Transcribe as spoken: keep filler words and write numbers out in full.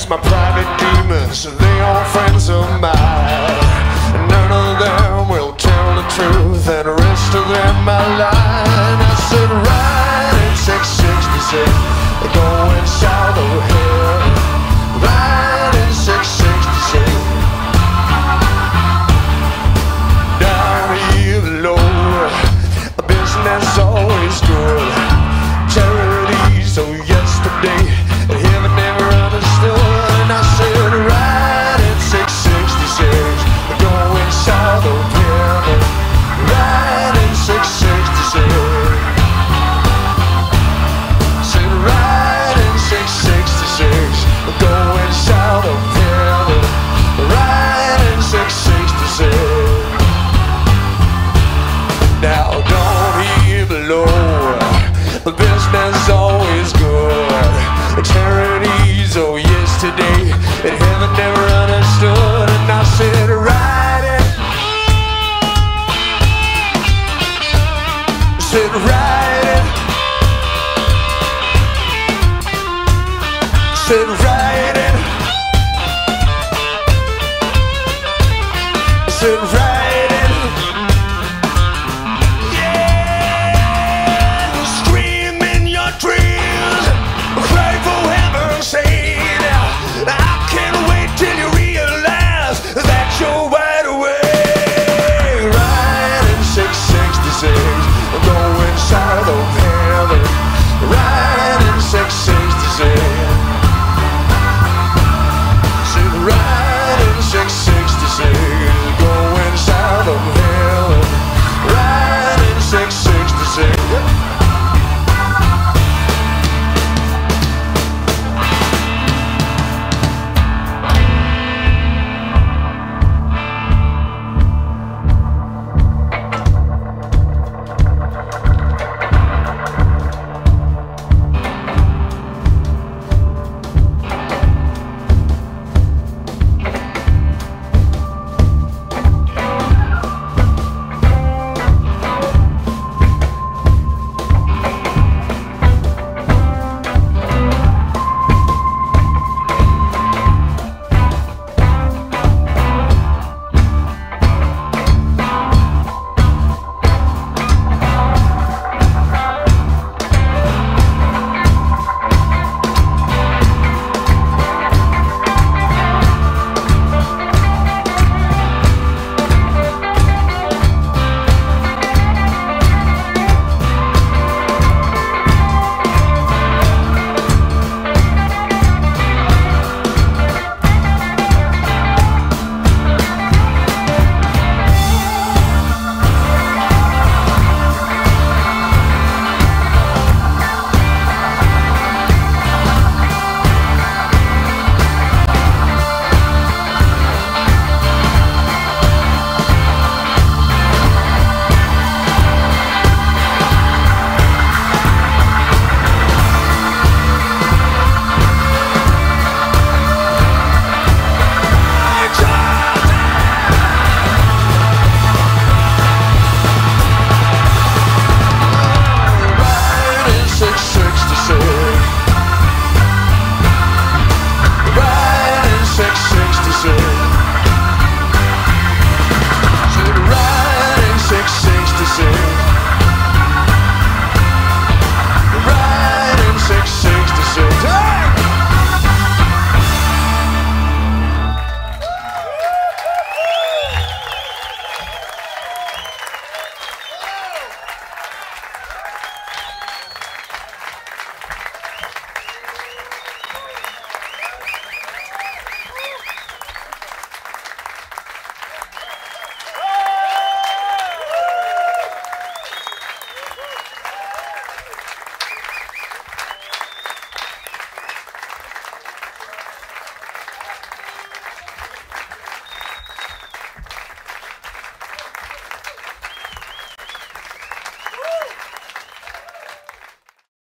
my private demons, they all friends of mine. None of them will tell the truth, and the rest of them I lie. I said right in six sixty-six, going south of here. Right in six sixty-six, down here below, business always good. Charities, oh yesterday, heaven never understood. And I said right in six sixty-six, going south of heaven. Right in six sixty-six, said right in six sixty-six, going south of heaven. Right in six sixty-six. Now don't hear below, business always good. Charities, oh yesterday, and heaven never understood. And I said right in, said right in, said right in, said right